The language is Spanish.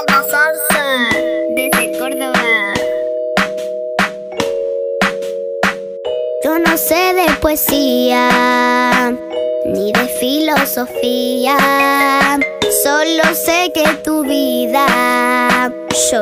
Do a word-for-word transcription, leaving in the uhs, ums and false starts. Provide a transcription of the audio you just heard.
abrazarse. Desde Córdoba. Yo no sé de poesía ni de filosofía, solo sé que